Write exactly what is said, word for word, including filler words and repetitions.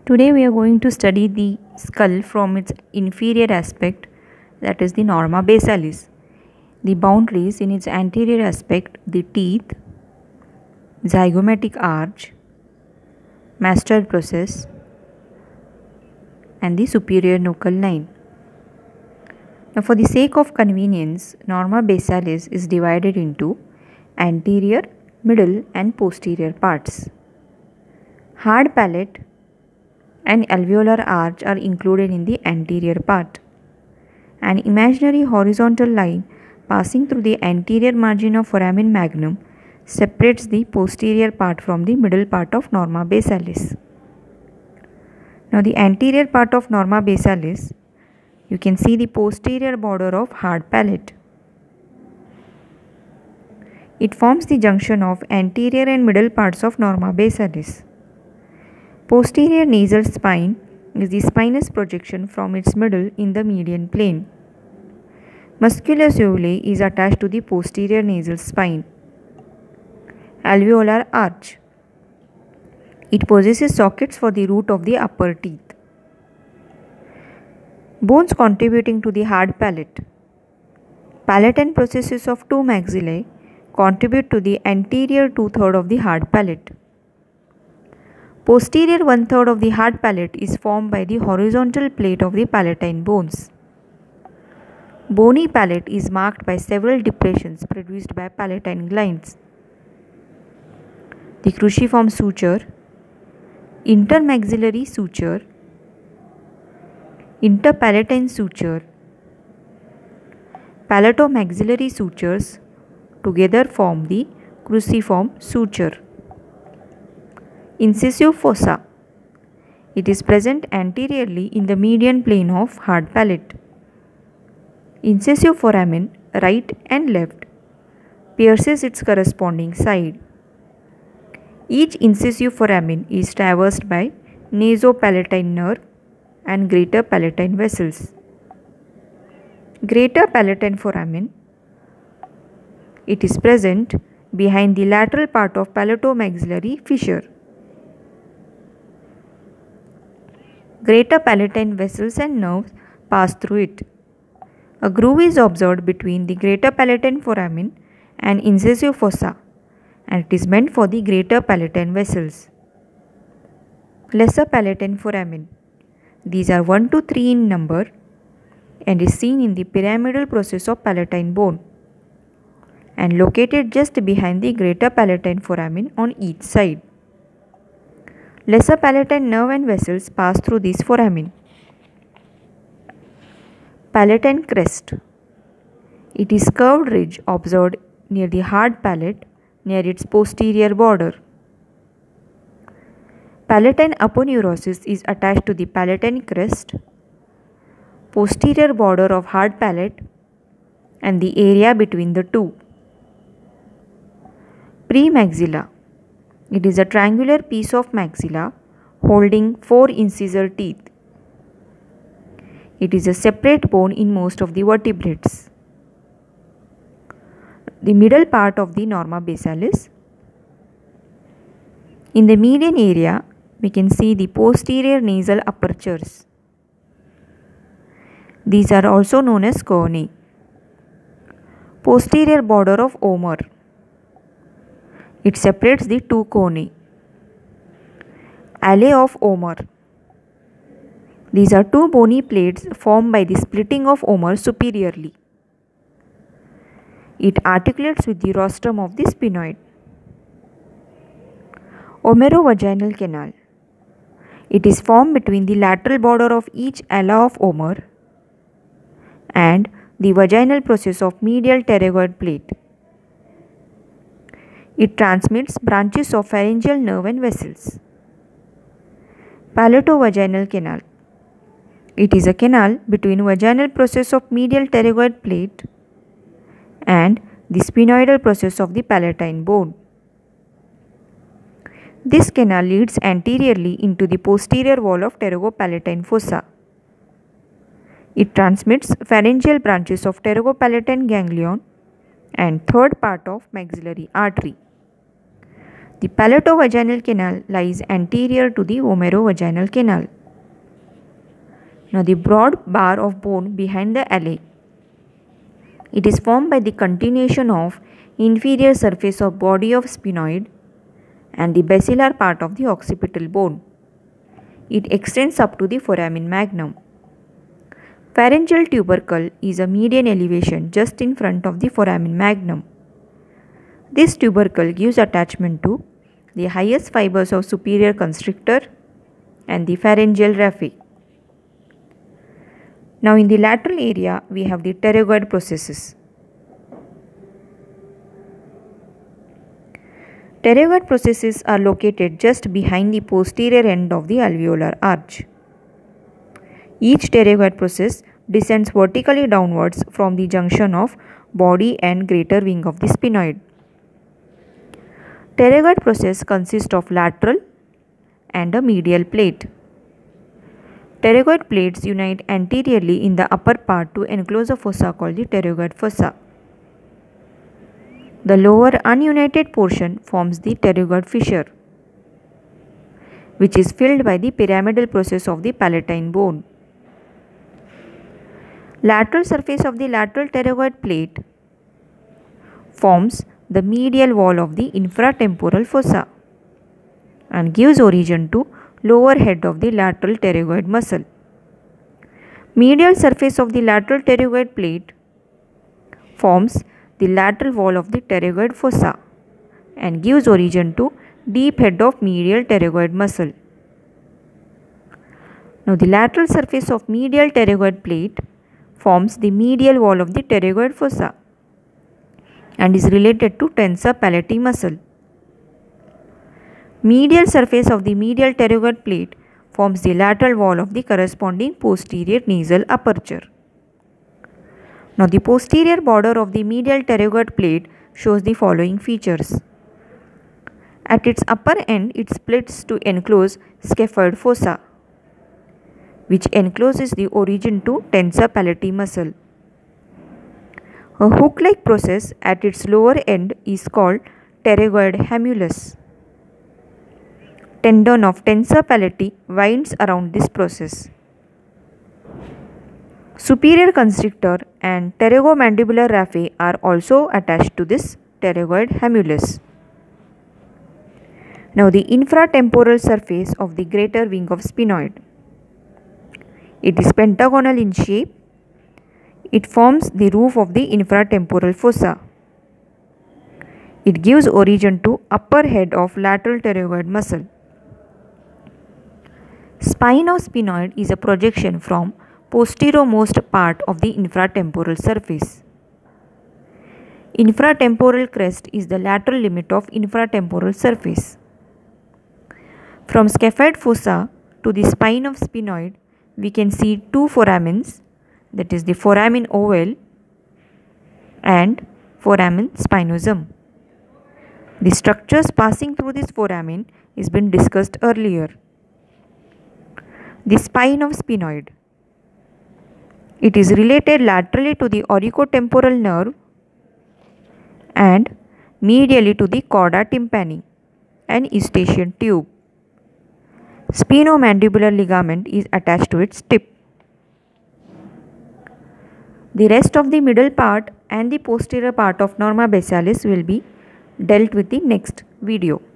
Today we are going to study the skull from its inferior aspect, that is the Norma basalis. The boundaries in its anterior aspect, the teeth, zygomatic arch, mastoid process and the superior nuchal line. Now for the sake of convenience, Norma basalis is divided into anterior, middle and posterior parts. Hard palate and alveolar arch are included in the anterior part. An imaginary horizontal line passing through the anterior margin of foramen magnum separates the posterior part from the middle part of Norma basalis. Now the anterior part of Norma basalis, you can see the posterior border of hard palate. It forms the junction of anterior and middle parts of Norma basalis. Posterior nasal spine is the spinous projection from its middle in the median plane. Musculus uvulae is attached to the posterior nasal spine. Alveolar arch. It possesses sockets for the root of the upper teeth. Bones contributing to the hard palate. Palatine processes of two maxillae contribute to the anterior two-thirds of the hard palate. Posterior one-third of the hard palate is formed by the horizontal plate of the palatine bones. Bony palate is marked by several depressions produced by palatine glands. The cruciform suture, intermaxillary suture, interpalatine suture, palatomaxillary sutures together form the cruciform suture. Incisive fossa. It is present anteriorly in the median plane of hard palate. Incisive foramen, right and left, pierces its corresponding side. Each incisive foramen is traversed by nasopalatine nerve and greater palatine vessels. Greater palatine foramen. It is present behind the lateral part of palatomaxillary fissure. Greater palatine vessels and nerves pass through it. A groove is observed between the greater palatine foramen and incisive fossa, and it is meant for the greater palatine vessels. Lesser palatine foramen. These are one to three in number and is seen in the pyramidal process of palatine bone and located just behind the greater palatine foramen on each side. Lesser palatine nerve and vessels pass through this foramen. Palatine crest. It is curved ridge observed near the hard palate near its posterior border. Palatine aponeurosis is attached to the palatine crest, posterior border of hard palate and the area between the two. Premaxilla. It is a triangular piece of maxilla holding four incisor teeth. It is a separate bone in most of the vertebrates. The middle part of the Norma basalis. In the median area, we can see the posterior nasal apertures. These are also known as cornea. Posterior border of Omer. It separates the two cornea. Alley of Omer. These are two bony plates formed by the splitting of Omer superiorly. It articulates with the rostrum of the sphenoid. Omerovaginal canal. It is formed between the lateral border of each ala of Omer and the vaginal process of medial pterygoid plate. It transmits branches of pharyngeal nerve and vessels. Palatovaginal canal. It is a canal between vaginal process of medial pterygoid plate and the sphenoidal process of the palatine bone. This canal leads anteriorly into the posterior wall of pterygopalatine fossa. It transmits pharyngeal branches of pterygopalatine ganglion and third part of maxillary artery. The palatovaginal canal lies anterior to the vomerovaginal canal. Now the broad bar of bone behind the ala. It is formed by the continuation of inferior surface of body of sphenoid and the basilar part of the occipital bone. It extends up to the foramen magnum. Pharyngeal tubercle is a median elevation just in front of the foramen magnum. This tubercle gives attachment to the highest fibers of superior constrictor and the pharyngeal raphe. Now in the lateral area we have the pterygoid processes. Pterygoid processes are located just behind the posterior end of the alveolar arch. Each pterygoid process descends vertically downwards from the junction of body and greater wing of the sphenoid. Pterygoid process consists of lateral and a medial plate. Pterygoid plates unite anteriorly in the upper part to enclose a fossa called the pterygoid fossa. The lower ununited portion forms the pterygoid fissure, which is filled by the pyramidal process of the palatine bone. Lateral surface of the lateral pterygoid plate forms the medial wall of the infratemporal fossa and gives origin to lower head of the lateral pterygoid muscle. Medial surface of the lateral pterygoid plate forms the lateral wall of the pterygoid fossa and gives origin to deep head of medial pterygoid muscle. Now the lateral surface of medial pterygoid plate forms the medial wall of the pterygoid fossa and is related to tensor palati muscle. Medial surface of the medial pterygoid plate forms the lateral wall of the corresponding posterior nasal aperture. Now the posterior border of the medial pterygoid plate shows the following features. At its upper end it splits to enclose scaphoid fossa, which encloses the origin to tensor palati muscle. A hook-like process at its lower end is called pterygoid hamulus. Tendon of tensor palati winds around this process. Superior constrictor and pterygomandibular raphe are also attached to this pterygoid hamulus. Now the infratemporal surface of the greater wing of sphenoid. It is pentagonal in shape. It forms the roof of the infratemporal fossa. It gives origin to upper head of lateral pterygoid muscle. Spine of sphenoid is a projection from posteriormost part of the infratemporal surface. Infratemporal crest is the lateral limit of infratemporal surface. From scaphoid fossa to the spine of sphenoid, we can see two foramens, that is the foramen ovale and foramen spinosum. The structures passing through this foramen is been discussed earlier. The spine of sphenoid. It is related laterally to the auriculotemporal nerve and medially to the chorda tympani and eustachian tube. Sphenomandibular ligament is attached to its tip. The rest of the middle part and the posterior part of Norma basalis will be dealt with the next video.